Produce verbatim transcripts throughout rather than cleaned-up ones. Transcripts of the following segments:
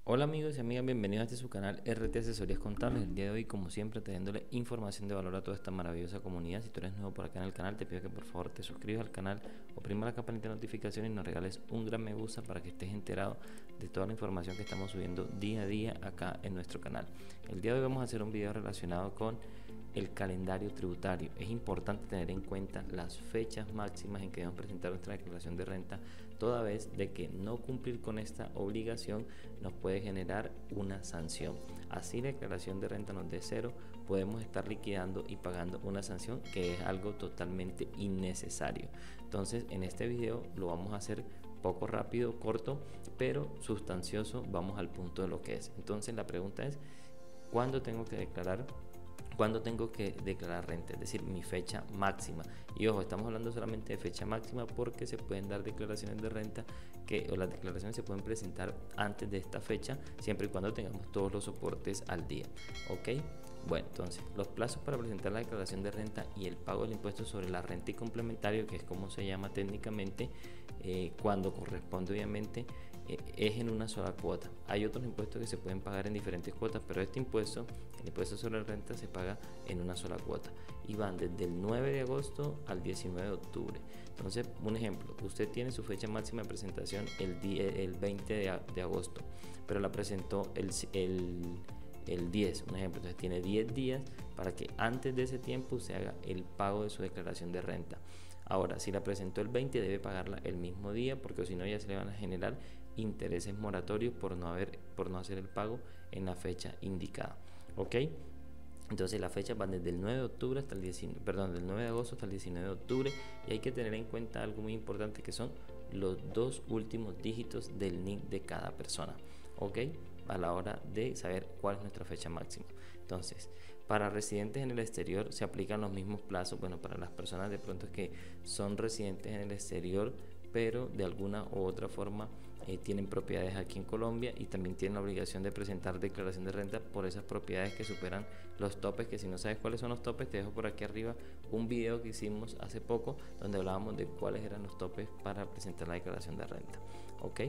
Hola amigos y amigas, bienvenidos a este su canal R T Asesorías Contables. El día de hoy, como siempre, trayéndole información de valor a toda esta maravillosa comunidad. Si tú eres nuevo por acá en el canal, te pido que por favor te suscribas al canal, oprima la campanita de notificaciones y nos regales un gran me gusta para que estés enterado de toda la información que estamos subiendo día a día acá en nuestro canal. El día de hoy vamos a hacer un video relacionado con el calendario tributario. Es importante tener en cuenta las fechas máximas en que debemos presentar nuestra declaración de renta, toda vez de que no cumplir con esta obligación nos puede generar una sanción. Así la declaración de renta nos dé cero, podemos estar liquidando y pagando una sanción que es algo totalmente innecesario. Entonces en este video lo vamos a hacer poco rápido, corto, pero sustancioso. Vamos al punto de lo que es. Entonces la pregunta es: ¿cuándo tengo que declarar? ¿Cuándo tengo que declarar renta? Es decir, mi fecha máxima. Y ojo, estamos hablando solamente de fecha máxima porque se pueden dar declaraciones de renta que, o las declaraciones se pueden presentar antes de esta fecha, siempre y cuando tengamos todos los soportes al día. ¿Ok? Bueno, entonces, los plazos para presentar la declaración de renta y el pago del impuesto sobre la renta y complementario, que es como se llama técnicamente, eh, cuando corresponde obviamente, eh, es en una sola cuota. Hay otros impuestos que se pueden pagar en diferentes cuotas, pero este impuesto, el impuesto sobre la renta, se paga en una sola cuota y van desde el nueve de agosto al diecinueve de octubre. Entonces, un ejemplo: usted tiene su fecha máxima de presentación el, día, el veinte de agosto, pero la presentó el, el el diez, un ejemplo. Entonces tiene diez días para que antes de ese tiempo se haga el pago de su declaración de renta. Ahora, si la presentó el veinte, debe pagarla el mismo día, porque si no ya se le van a generar intereses moratorios por no haber por no hacer el pago en la fecha indicada. ¿Ok? Entonces las fechas van desde el nueve de octubre hasta el diecinueve, perdón, del nueve de agosto hasta el diecinueve de octubre, y hay que tener en cuenta algo muy importante, que son los dos últimos dígitos del N I C de cada persona. ¿Ok? A la hora de saber cuál es nuestra fecha máxima. Entonces, para residentes en el exterior se aplican los mismos plazos. Bueno, para las personas de pronto que son residentes en el exterior, pero de alguna u otra forma eh, tienen propiedades aquí en Colombia y también tienen la obligación de presentar declaración de renta por esas propiedades que superan los topes, que si no sabes cuáles son los topes, te dejo por aquí arriba un video que hicimos hace poco donde hablábamos de cuáles eran los topes para presentar la declaración de renta. ¿Ok?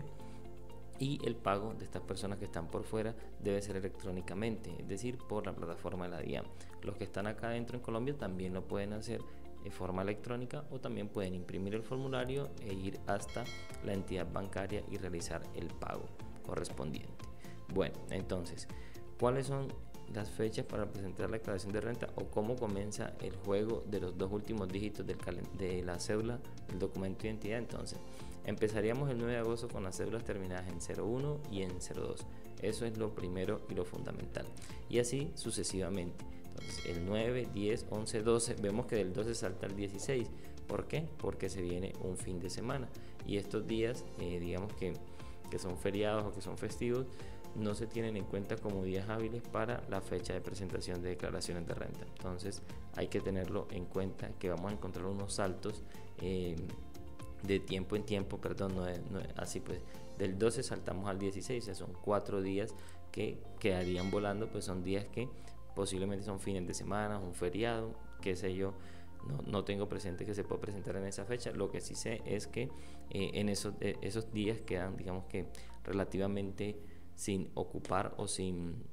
Y el pago de estas personas que están por fuera debe ser electrónicamente, es decir, por la plataforma de la DIAN. Los que están acá dentro en Colombia también lo pueden hacer de forma electrónica, o también pueden imprimir el formulario e ir hasta la entidad bancaria y realizar el pago correspondiente. Bueno, entonces, ¿cuáles son las fechas para presentar la declaración de renta, o cómo comienza el juego de los dos últimos dígitos del de la cédula del documento de identidad? Entonces, empezaríamos el nueve de agosto con las cédulas terminadas en cero uno y en cero dos. Eso es lo primero y lo fundamental, y así sucesivamente. Entonces el nueve, diez, once, doce, vemos que del doce salta al dieciséis. ¿Por qué? Porque se viene un fin de semana y estos días, eh, digamos que, que son feriados o que son festivos, no se tienen en cuenta como días hábiles para la fecha de presentación de declaraciones de renta. Entonces hay que tenerlo en cuenta, que vamos a encontrar unos saltos eh, de tiempo en tiempo, perdón, no es, no es así, pues del doce saltamos al dieciséis, o sea, son cuatro días que quedarían volando, pues son días que posiblemente son fines de semana, un feriado, qué sé yo. No, no tengo presente que se pueda presentar en esa fecha. Lo que sí sé es que eh, en esos, eh, esos días quedan, digamos que relativamente sin ocupar o sin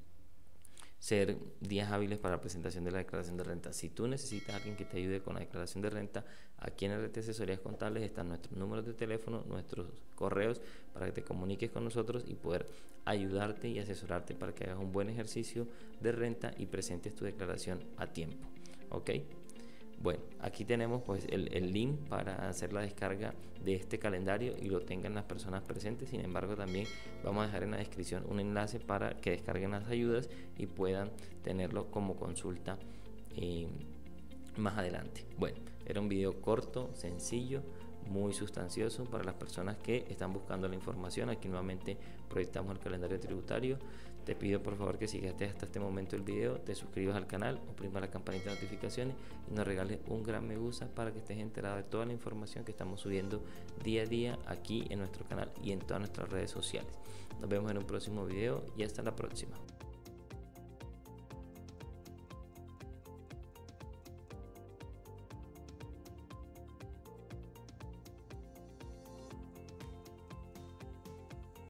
ser días hábiles para la presentación de la declaración de renta. Si tú necesitas a alguien que te ayude con la declaración de renta, aquí en R T Asesorías Contables están nuestros números de teléfono, nuestros correos, para que te comuniques con nosotros y poder ayudarte y asesorarte para que hagas un buen ejercicio de renta y presentes tu declaración a tiempo. ¿Ok? Bueno, aquí tenemos pues el, el link para hacer la descarga de este calendario y lo tengan las personas presentes. Sin embargo, también vamos a dejar en la descripción un enlace para que descarguen las ayudas y puedan tenerlo como consulta eh, más adelante. Bueno, era un video corto, sencillo, muy sustancioso para las personas que están buscando la información. Aquí nuevamente proyectamos el calendario tributario. Te pido por favor que si llegaste hasta este momento del video, te suscribas al canal, oprima la campanita de notificaciones y nos regales un gran me gusta para que estés enterado de toda la información que estamos subiendo día a día aquí en nuestro canal y en todas nuestras redes sociales. Nos vemos en un próximo video y hasta la próxima.